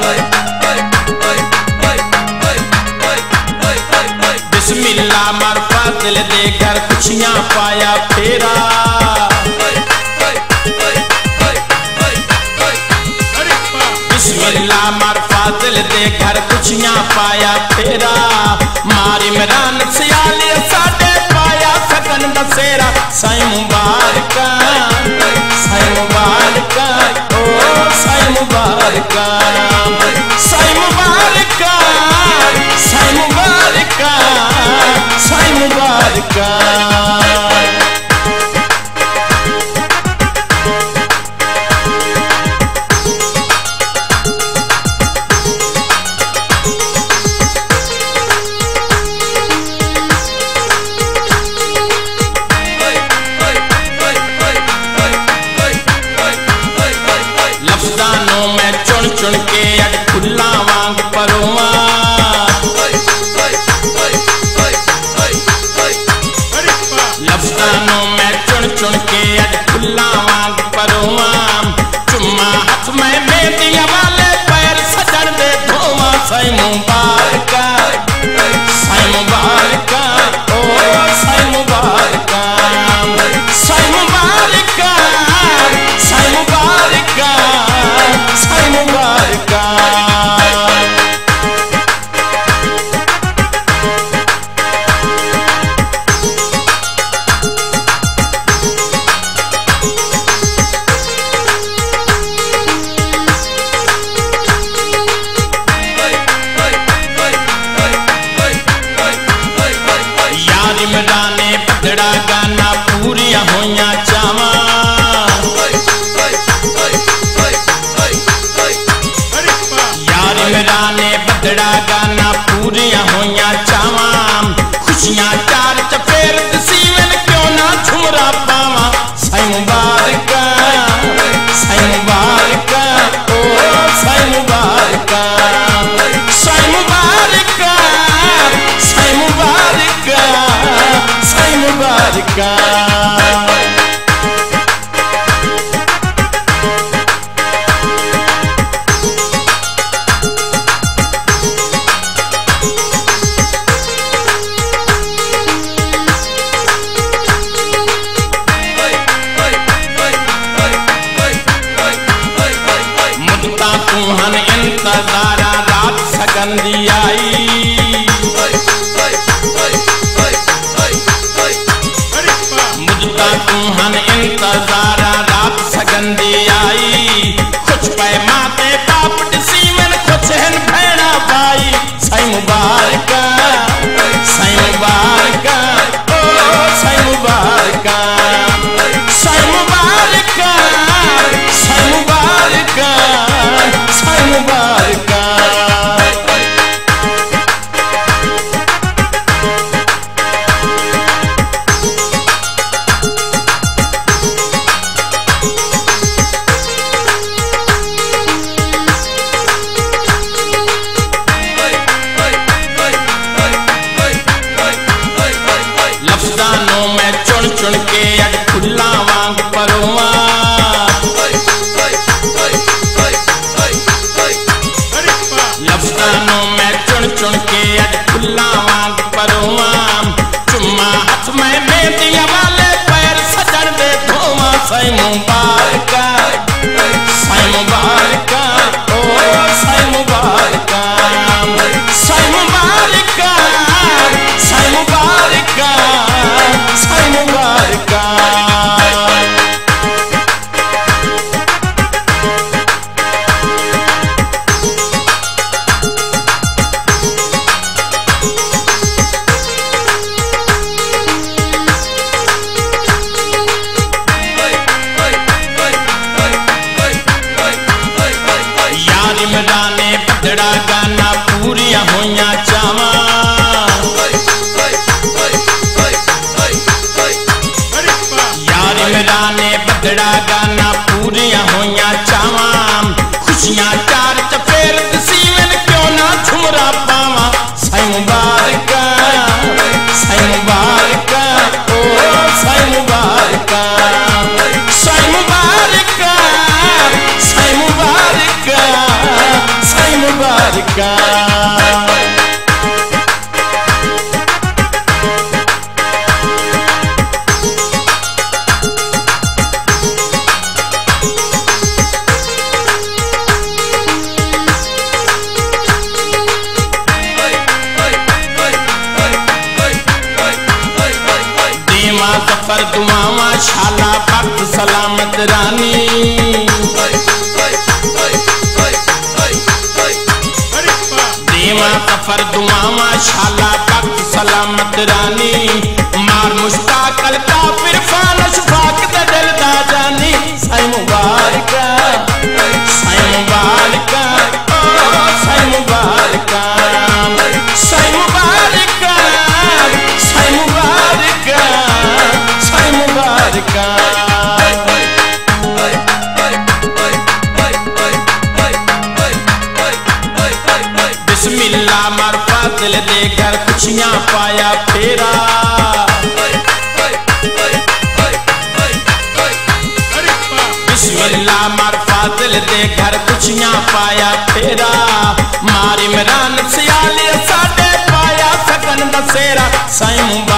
बिस्मिल्लाह मारफा दिल देकर खुशियां पाया फेरा। बिस्मिल्लाह मारफा दिल देकर खुशियां पाया फेरा। मार इमरान सियाले साडे पाया सकन दसेरा। साईं मुबारका साईं मुबारका ओ साईं मुबारका साईं मुबारका साईं मुबारका साईं मुबारका। लफ्ज़ानों में चुन चुन के अज खुला वांग परोवा। लफ्ज़ानों में चुन चुन के अज खुला वांग परोवा। चुम्मा हाथ में मेहंदियां वाले पैर सजन दे धोवा। साईं मुबारका साईं मुबारका ओ साईं मुबारका साईं मुबारका साईं मुबारका साईं मुबारका। यार इमराने बदड़ा गाना पूरियां होइयां चावा। यार इमराने बदड़ा गाना पूरियां होइयां चावा। खुशियां चार चफेर दसीवन क्यों ना झुमरा पावा। साईं मुबारका साईं मुबारका ओ साईं मुबारका साईं मुबारका साईं मुबारका साईं मुबारका। मुद्दा तुहन इंतजारा रात सकंदी आई। मुद्दा तुहन इंतजारा रात सकंदी आई। कुछ पैमाते बाप सीवन कुछ हन भेड़ा भाई। साईं मुबारका साईं मुबारका ओ साईं मुबारका साईं मुबारका साईं मुबारका साईं मुबारका। लफ्ज़ानों में चुन चुन के अज खुला वांग परोवा। लफ्ज़ानों में चुन चुन के अज खुला वांग परोवा। चुम्मा हाथ में मेहंदियां वाले पैर सजन दे धोवा। साईं मुबारका साईं मुबारका ओ साईं मुबारका साईं मुबारका साईं मुबारका साईं मुबारका। मुबारका। सफर दुआवा शाला वक्त सलामत रानी। देवा सफर दुआवा शाला वक्त सलामत रानी। मार मुश्ताकल काफिर फानश फाक दे दिल दा जानी। साईं मुबारका साईं मुबारका साईं मुबारका साईं मुबारका साईं मुबारका साईं मुबारका। बिस्मिल्लाह मार फाजिल दे घर खुशियां पाया फेरा। बिस्मिल्लाह मार फाजिल दे घर खुशियां पाया फेरा। मार इमरान सियाले साडे पाया सकन बसेरा। साईं